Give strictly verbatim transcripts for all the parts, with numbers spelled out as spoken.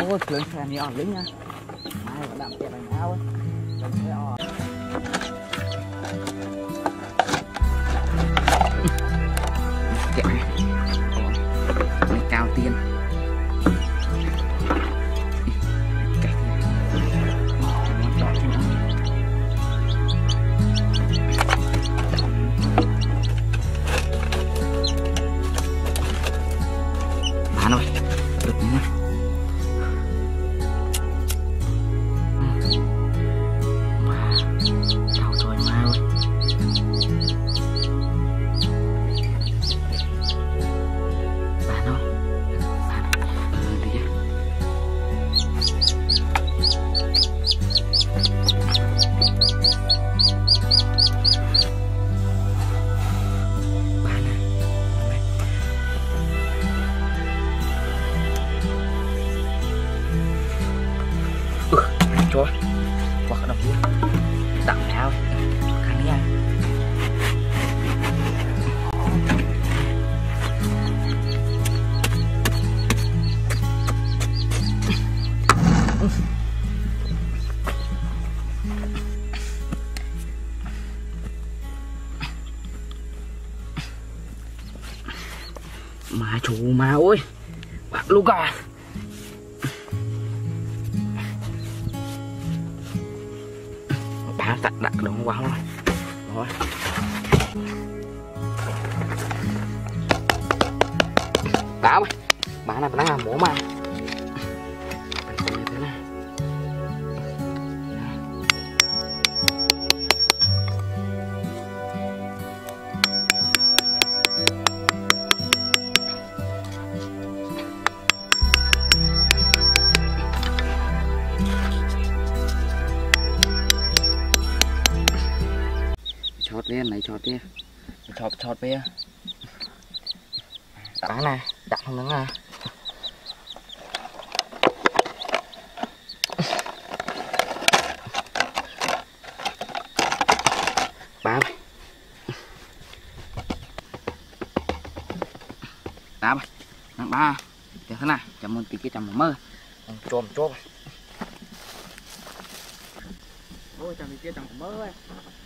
ôi lớn xe này ở lính nha mai có đạm tiệm bánh ao ấy lớn xe ở tiệm này cao tiên bán rồi được nhá. Chào rồi mai ơi. Bán không? Bán ừ, đi nhá. Bán à? Ừ, cho hoặc đồng luôn tặng nào khăn nha. Mà chủ mà ơi bạn lúc à đặt đặt đúng quá rồi rồi đá mày bán này đang làm bố mà thế này chót lên này chót đi chót chót bia cá này đặt không nướng à ba mày đá mày nặng ba thế thế này chấm một tí cái chấm một mơ chôm chôm ôi chấm tí kia chấm một mơ ấy.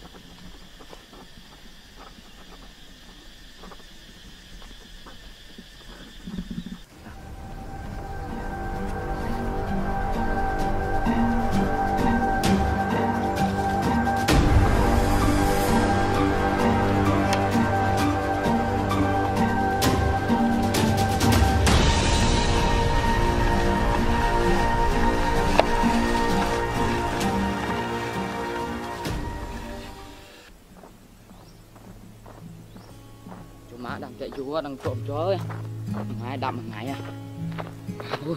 Má đang chạy chúa đang trộm chó ơi ngày đậm hàng ngày à ui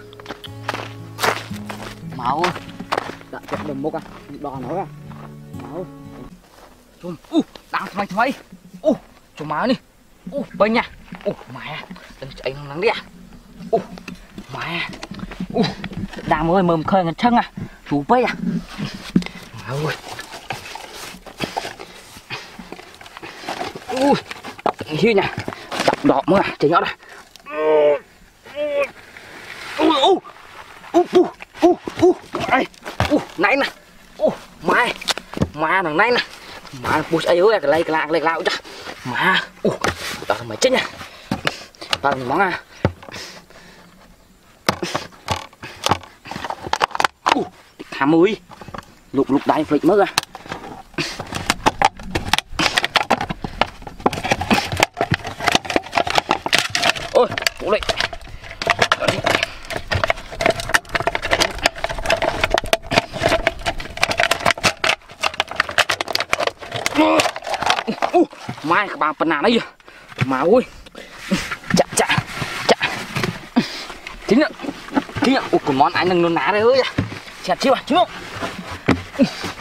máu ơi đã chạy đầm mốc à đòn nó à máu chùm u đang thay thay u chùm má đi u bên nha u mẹ đang chạy nắng đi à u mẹ u đang ơi mồm khơi ngân chân à chú bây à máu ơi ui hiu nha đỏ mưa chạy nhót à u u u u u u u nãy nè u mai mai thằng này nè mà bút ấy ơi cái này cái lạc cái lạc chứ mà u đó là mày chết nha tao nhìn món à u hàm ơi lục lục đai phịch mất à ôi cũng đấy uh, mai các bạn phần nào đấy mà ui chạ chạ chạ chính ạ chính ạ ui của món anh đừng nôn ná đấy ơi chặt chiêu à chứ không